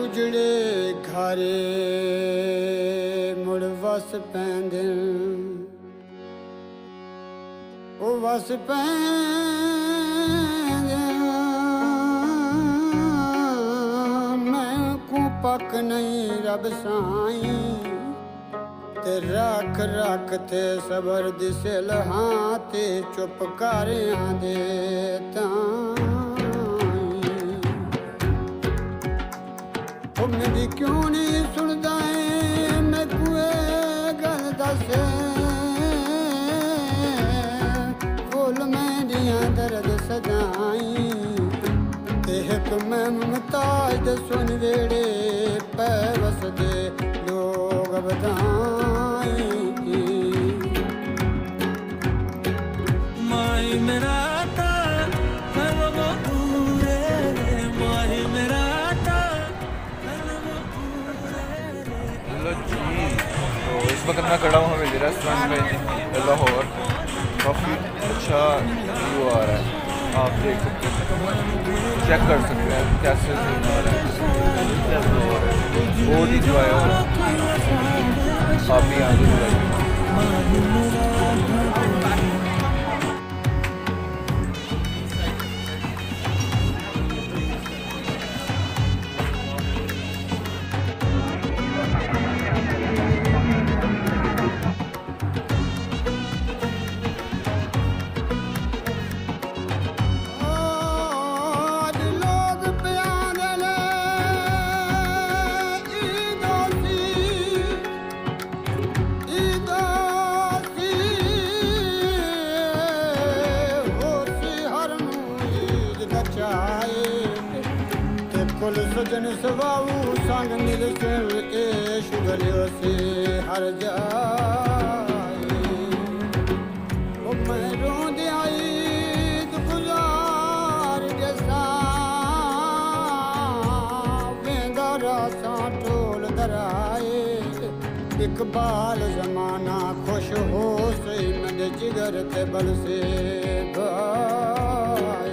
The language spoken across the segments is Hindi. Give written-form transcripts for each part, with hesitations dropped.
उजड़े घरे मुड़ वस पैंदे ओ वस पैंदे मैं को पक नहीं रब साईं ते रख रख ते सबर दिसल हाँ ते चुप कर आंदे ताईं ओ मेरी क्यों नहीं सुनदा है मैं कुए गल दस फुल मेरियां दर्द सदाई ते एक मैं मुमताज दे सुन वेड़े पै वसदे लोग बधाई माही मेरा ता है वो पूरे माही मेरा ता है वो पूरे। हेलो जी, तो इस वक्त मैं खड़ा हूँ हवेली रेस्टोरेंट में लाहौर। काफ़ी अच्छा व्यू आ रहा है, आप देख सकते हैं, चेक कर सकते हैं कैसे सीन आ रहा है, बहुत ही इंजॉय हो रहा है। आप भी यहाँ जरूर आइए। सजन सवाऊ संग मिल सिर के शुगलियों से हर जाए ओ मैं रोंद आई गुजार जैसा वेंदा रासा टोल दराए इकबाल जमाना खुश हो सही मेरे जिगर ते बल से भाई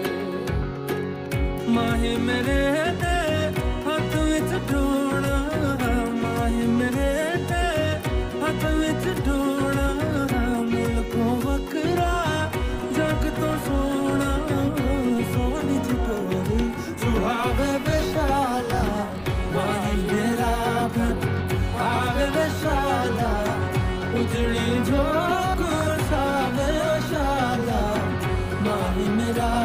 माही मेरे ते हाथ विच ढोणा माही मेरे ते हाथ विच ढोणा मुल्कों वकरा जग तो सोना सोनी चिटोरी सुहावे बेशाला माही मेरा आवे बेशाला उजड़ी झोंक सावे शाला माही मेरा